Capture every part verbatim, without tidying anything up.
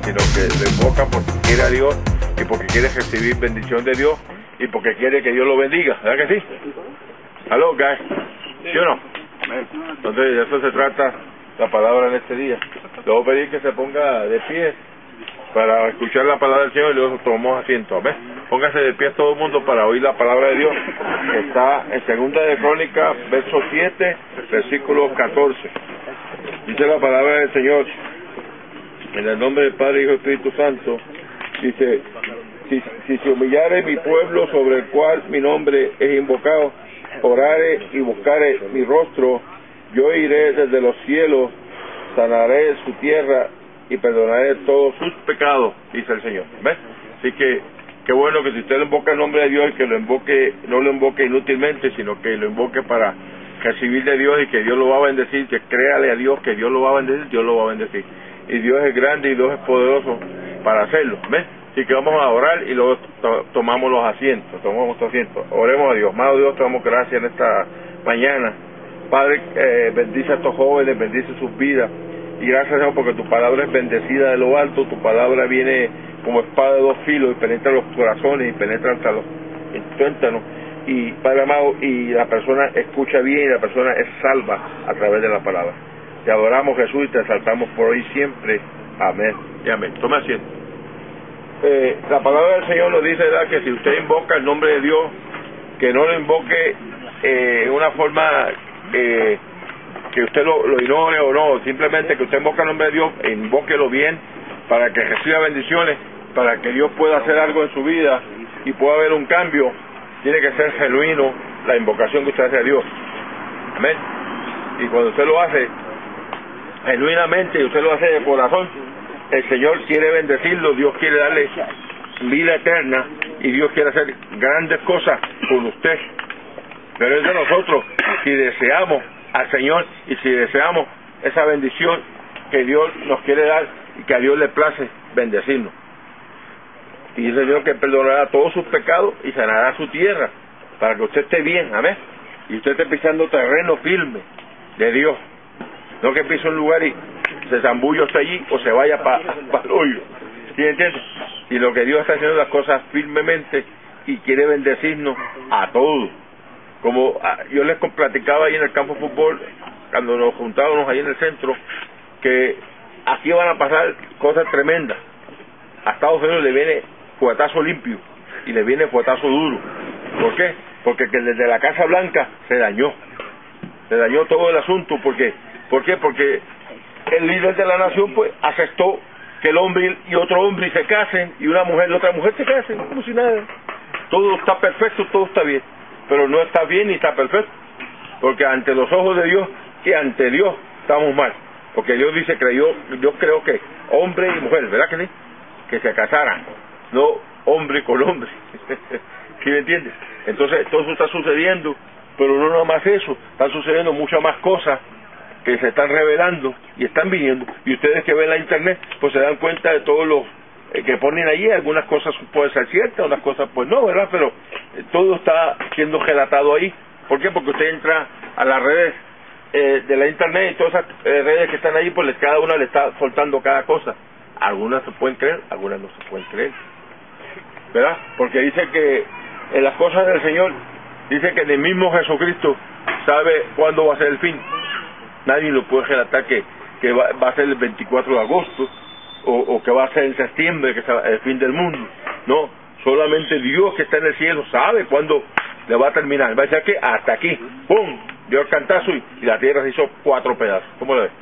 sino que lo invoca porque quiere a Dios y porque quiere recibir bendición de Dios y porque quiere que Dios lo bendiga, ¿verdad que sí? ¿Aló, guys? ¿Sí o no? Entonces de eso se trata la palabra en este día. Le voy a pedir que se ponga de pie para escuchar la palabra del Señor y luego tomamos asiento. ¿Ves? Póngase de pie todo el mundo para oír la palabra de Dios. Está en Segunda de Crónicas, verso siete, versículo catorce. Dice la palabra del Señor, en el nombre del Padre, Hijo y Espíritu Santo, dice, si, si se humillare mi pueblo sobre el cual mi nombre es invocado, orare y buscare mi rostro, yo iré desde los cielos, sanaré su tierra y perdonaré todos sus pecados, dice el Señor. ¿Ves? Así que, qué bueno que si usted le invoca el nombre de Dios, que lo invoque, no lo invoque inútilmente, sino que lo invoque para recibir de Dios y que Dios lo va a bendecir, que créale a Dios que Dios lo va a bendecir, Dios lo va a bendecir. Y Dios es grande y Dios es poderoso para hacerlo. ¿Ves? Así que vamos a orar y luego to tomamos los asientos, tomamos los asientos. Oremos a Dios. Amado Dios, te damos gracias en esta mañana. Padre, eh, bendice a estos jóvenes, bendice sus vidas. Y gracias, Señor, porque tu palabra es bendecida de lo alto, tu palabra viene como espada de dos filos y penetra los corazones y penetra hasta los tuéntanos. Y, Padre amado, y la persona escucha bien y la persona es salva a través de la palabra. Te adoramos, Jesús, y te exaltamos por hoy siempre. Amén y amén. Tome asiento. Eh, la palabra del Señor nos dice, ¿verdad?, que si usted invoca el nombre de Dios, que no lo invoque eh, en una forma eh, que usted lo, lo ignore o no, simplemente que usted invoque el nombre de Dios, e invóquelo bien para que reciba bendiciones, para que Dios pueda hacer algo en su vida y pueda haber un cambio. Tiene que ser genuino la invocación que usted hace a Dios. Amén. Y cuando usted lo hace genuinamente y usted lo hace de corazón, el Señor quiere bendecirlo, Dios quiere darle vida eterna y Dios quiere hacer grandes cosas con usted. Pero es de nosotros si deseamos al Señor y si deseamos esa bendición que Dios nos quiere dar y que a Dios le place bendecirnos. Y dice el Señor que perdonará todos sus pecados y sanará su tierra para que usted esté bien, amén. Y usted esté pisando terreno firme de Dios, no que pise un lugar y se zambulle usted allí o se vaya para pa el hoyo. ¿Sí entiende? Y lo que Dios está haciendo las cosas firmemente y quiere bendecirnos a todos. Como a, yo les platicaba ahí en el campo de fútbol, cuando nos juntábamos ahí en el centro, que aquí van a pasar cosas tremendas. A Estados Unidos le viene fuetazo limpio y le viene fuetazo duro. ¿Por qué? Porque que desde la Casa Blanca se dañó. Se dañó todo el asunto. ¿Por qué? ¿Por qué? Porque el líder de la nación pues aceptó que el hombre y otro hombre se casen y una mujer y otra mujer se casen, como si nada. Todo está perfecto, todo está bien. Pero no está bien ni está perfecto. Porque ante los ojos de Dios y ante Dios estamos mal. Porque Dios dice que yo, Dios creo que hombre y mujer, ¿verdad que sí? Que se casaran, no hombre con hombre. ¿Sí me entiendes? Entonces todo eso está sucediendo, pero no nada más eso, están sucediendo muchas más cosas que se están revelando y están viniendo, y ustedes que ven la internet pues se dan cuenta de todos los eh, que ponen allí. Algunas cosas pueden ser ciertas, unas cosas pues no, ¿verdad? Pero eh, todo está siendo relatado ahí. ¿Por qué? Porque usted entra a las redes eh, de la internet y todas esas eh, redes que están ahí, pues cada una le está soltando cada cosa. Algunas se pueden creer, algunas no se pueden creer, ¿verdad? Porque dice que en las cosas del Señor, dice que el mismo Jesucristo sabe cuándo va a ser el fin. Nadie lo puede relatar que, que va, va a ser el veinticuatro de agosto o, o que va a ser en septiembre, que es el fin del mundo. No, solamente Dios que está en el cielo sabe cuándo le va a terminar. Va a decir que hasta aquí, ¡pum!, dio el cantazo y, y la tierra se hizo cuatro pedazos. ¿Cómo lo ves?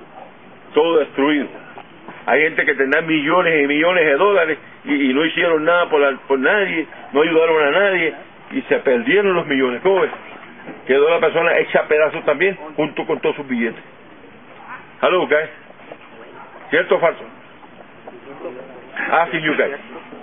Todo destruido. Hay gente que tendrá millones y millones de dólares y, y no hicieron nada por, la, por nadie, no ayudaron a nadie y se perdieron los millones. ¿Cómo ves? Quedó la persona hecha a pedazos también, junto con todos sus billetes. Hello, guys. ¿Cierto o falso? Ah, sí, you guys.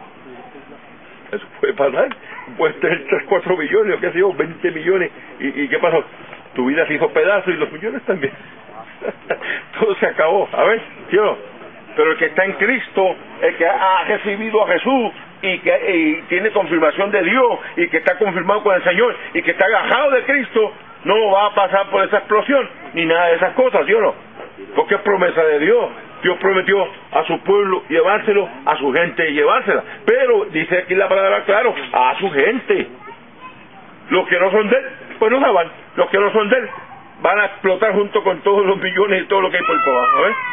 Eso puede pasar. Puede tener tres, cuatro millones, o qué sé yo, veinte millones. ¿Y, y qué pasó? Tu vida se hizo pedazos y los millones también. Todo se acabó. A ver, ¿sí o no? Pero el que está en Cristo, el que ha recibido a Jesús y que y tiene confirmación de Dios y que está confirmado con el Señor y que está agarrado de Cristo, no va a pasar por esa explosión ni nada de esas cosas, ¿sí o no? Porque es promesa de Dios. Dios prometió a su pueblo llevárselo, a su gente llevársela. Pero dice aquí la palabra claro, a su gente. Los que no son de él, pues no la van. Los que no son de él van a explotar junto con todos los millones y todo lo que hay por abajo, ¿eh?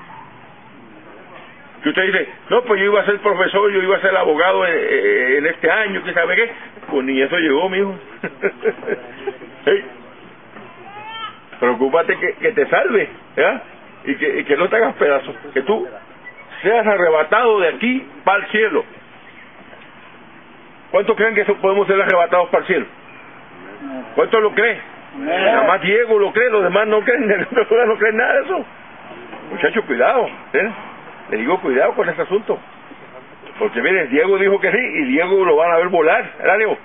Que usted dice, no, pues yo iba a ser profesor, yo iba a ser abogado en, en este año, ¿qué sabe qué? Pues ni eso llegó, mijo. ¿Sí? Preocúpate que, que te salve, ¿ya? Y que, y que no te hagas pedazos, que tú seas arrebatado de aquí para el cielo. ¿Cuántos creen que podemos ser arrebatados para el cielo? ¿Cuántos lo creen? Nada más Diego lo cree, los demás no creen, no creen nada de eso. Muchachos, cuidado, ¿eh? Le digo cuidado con ese asunto. Porque miren, Diego dijo que sí, y Diego lo van a ver volar, ¿verdad, Diego?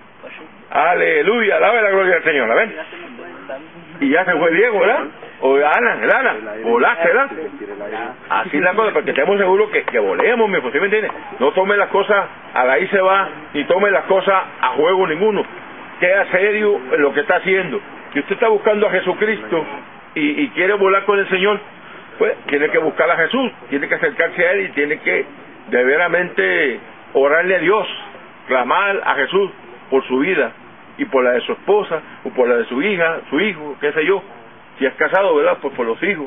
Aleluya, alabe la gloria del Señor, ¿ven? Y ya se fue Diego, ¿verdad? O Ana, Ana, volaste, ¿verdad? Así es la cosa, porque estemos seguros que, que volemos, mi hijo, ¿sí me entiendes? No tome las cosas a la ahí se va, ni tome las cosas a juego ninguno. Queda serio en lo que está haciendo. Si usted está buscando a Jesucristo y, y quiere volar con el Señor, pues tiene que buscar a Jesús, tiene que acercarse a Él y tiene que de veramente orarle a Dios, clamar a Jesús por su vida y por la de su esposa o por la de su hija, su hijo, qué sé yo. Si es casado, ¿verdad? Pues por los hijos.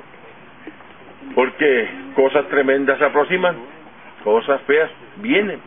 Porque cosas tremendas se aproximan, cosas feas vienen.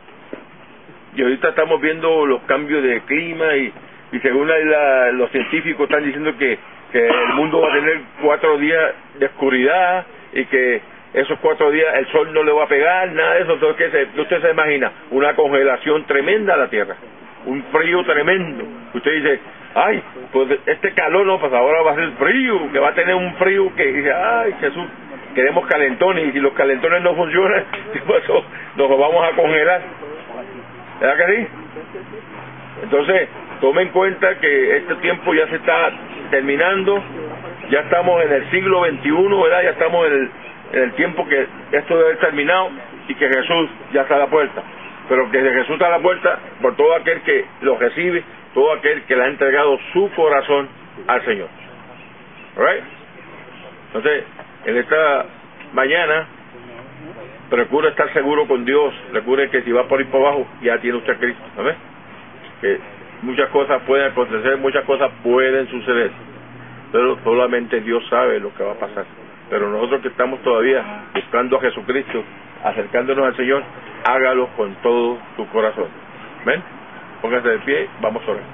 Y ahorita estamos viendo los cambios de clima y, y según la, la, los científicos están diciendo que, que el mundo va a tener cuatro días de oscuridad y que esos cuatro días el sol no le va a pegar, nada de eso. Entonces, ¿qué se, usted se imagina? Una congelación tremenda a la Tierra, un frío tremendo. Usted dice, ay, pues este calor no, pues ahora va a ser frío, que va a tener un frío que dice, ay, Jesús, queremos calentones, y si los calentones no funcionan, ¿qué pasó? Nos vamos a congelar. ¿Verdad que sí? Entonces, tome en cuenta que este tiempo ya se está terminando, ya estamos en el siglo veintiuno, ¿verdad? Ya estamos en el, en el tiempo que esto debe haber terminado y que Jesús ya está a la puerta. Pero que Jesús está a la puerta por todo aquel que lo recibe, todo aquel que le ha entregado su corazón al Señor. ¿Right? Entonces, en esta mañana, procure estar seguro con Dios. Recuerde que si va por ir por abajo, ya tiene usted a Cristo. ¿Sabes? Que muchas cosas pueden acontecer, muchas cosas pueden suceder, pero solamente Dios sabe lo que va a pasar. Pero nosotros que estamos todavía buscando a Jesucristo, acercándonos al Señor, hágalo con todo tu corazón. ¿Ven? Póngase de pie, vamos a orar.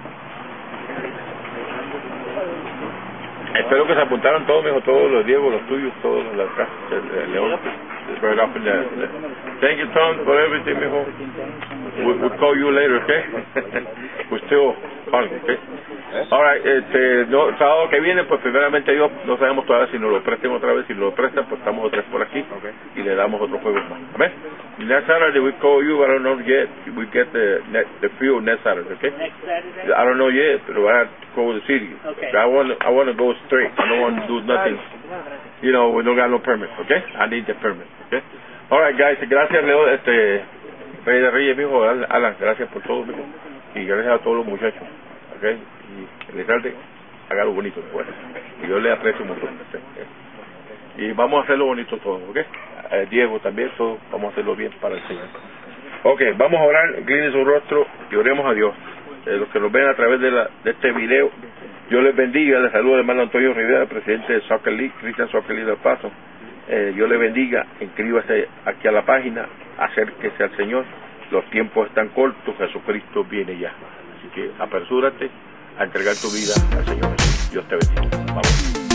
Espero que se apuntaron todos, mijo, todos los Diego, los tuyos, todos los de acá, el, el León. Thank you, Tom, for everything, mijo. We, we'll call you later, okay? We're still calling, okay? Alright, este, no, el sábado que viene, pues primeramente Dios, no sabemos todavía si nos lo presten otra vez. Si nos lo prestan, pues estamos otra vez por aquí, okay, y le damos otro juego más. Amén. Next Saturday we call you, I don't know yet, we get the the field next Saturday, okay? Next Saturday? I don't know yet, but I have to go to the city. Okay. I want I want to go straight. I don't want to do nothing. You know, we don't got no permit, okay? I need the permit, okay? Alright, guys, gracias, Leo, este, Rey de Reyes, mijo, Alan, gracias por todo, mijo, y gracias a todos los muchachos, okay? Y el alcalde, haga lo bonito después, y yo le aprecio un montón, okay? Y vamos a hacerlo bonito todo, ¿ok? Eh, Diego también, todo, vamos a hacerlo bien para el Señor. Ok, vamos a orar, inclinen su rostro y oremos a Dios. Eh, los que nos ven a través de, la, de este video, Dios les bendiga. Les saluda el hermano Antonio Rivera, presidente de Soccer League, Christian Soccer League del Paso. Eh, Dios les bendiga, inscríbase aquí a la página, acérquese al Señor. Los tiempos están cortos, Jesucristo viene ya. Así que apresúrate a entregar tu vida al Señor. Dios te bendiga. Vamos.